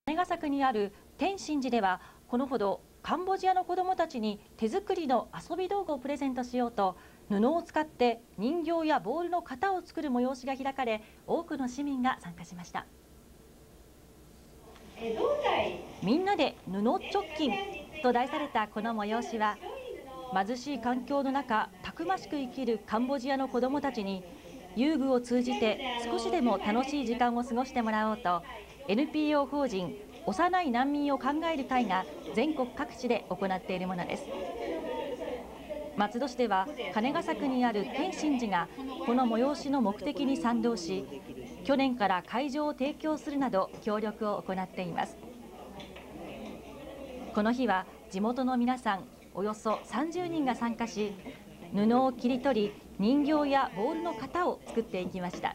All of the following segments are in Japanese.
金ヶ崎にある天心寺ではこのほどカンボジアの子どもたちに手作りの遊び道具をプレゼントしようと布を使って人形やボールの型を作る催しが開かれ、多くの市民が参加しました。みんなで布直筋と題されたこの催しは、貧しい環境の中たくましく生きるカンボジアの子どもたちに遊具を通じて少しでも楽しい時間を過ごしてもらおうと NPO 法人幼い難民を考える会が全国各地で行っているものです。松戸市では金ヶ崎にある天心寺がこの催しの目的に賛同し、去年から会場を提供するなど協力を行っています。この日は地元の皆さんおよそ30人が参加し、布を切り取り人形やボールの型を作っていきました。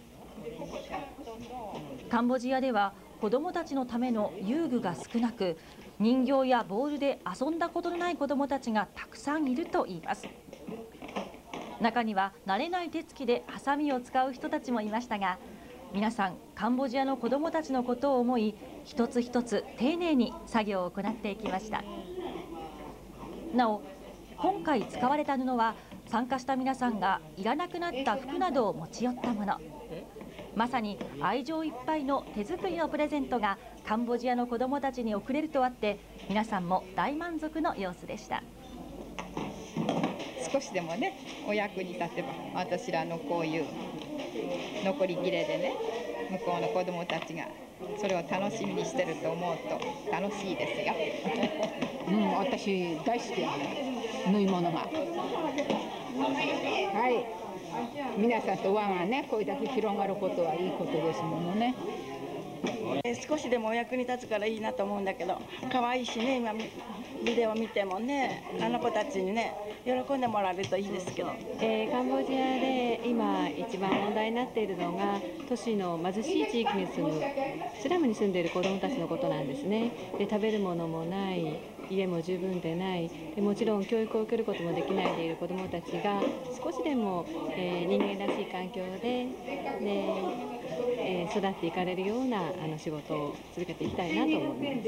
カンボジアでは子どもたちのための遊具が少なく、人形やボールで遊んだことのない子どもたちがたくさんいるといいます。中には慣れない手つきでハサミを使う人たちもいましたが、皆さんカンボジアの子どもたちのことを思い、一つ一つ丁寧に作業を行っていきました。なお、今回使われた布は参加した皆さんがいらなくなった服などを持ち寄ったもの。まさに愛情いっぱいの手作りのプレゼントがカンボジアの子どもたちに贈れるとあって、皆さんも大満足の様子でした。 少しでもね、お役に立てば、私らのこういう残り切れでね、向こうの子どもたちがそれを楽しみにしてると思うと楽しいですよ。 私大好きや縫い物が。はい、皆さんと輪がね、これだけ広がることはいいことですものね。 少しでもお役に立つからいいなと思うんだけど、可愛いしね、今ビデオ見てもね、あの子たちにね喜んでもらえるといいですけど、 カンボジアで今一番問題になっているのが、都市の貧しい地域に住むスラムに住んでいる子どもたちのことなんですね。で、食べるものもない、家も十分でない、でもちろん教育を受けることもできないでいる子どもたちが少しでも、人間らしい環境で、育っていかれるような仕事を続けていきたいなと思います。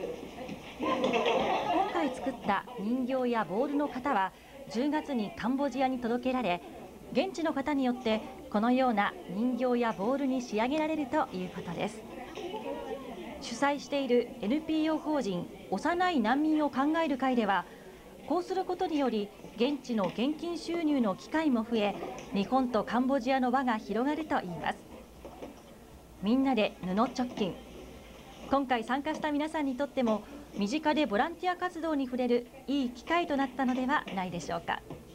今回作った人形やボールの型は10月にカンボジアに届けられ、現地の方によってこのような人形やボールに仕上げられるということです。主催している NPO 法人幼い難民を考える会では、こうすることにより現地の現金収入の機会も増え、日本とカンボジアの輪が広がるといいます。みんなで布直筋。今回参加した皆さんにとっても身近でボランティア活動に触れるいい機会となったのではないでしょうか。